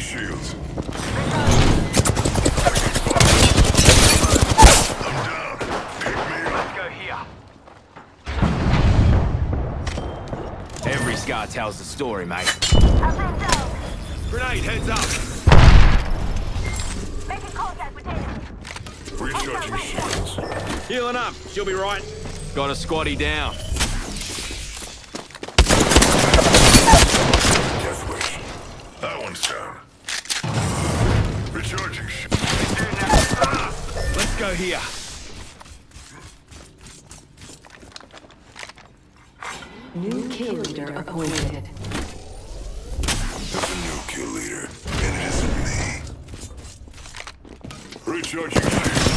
shields. Every scar tells the story, mate. Grenade, heads up! Making contact with enemy. Recharging shields. Healing up, she'll be right. Got a squatty down. Death wish. That one's down. Recharging shields. Let's go here. New kill leader appointed. There's a new kill leader, and it isn't me. Recharging shields.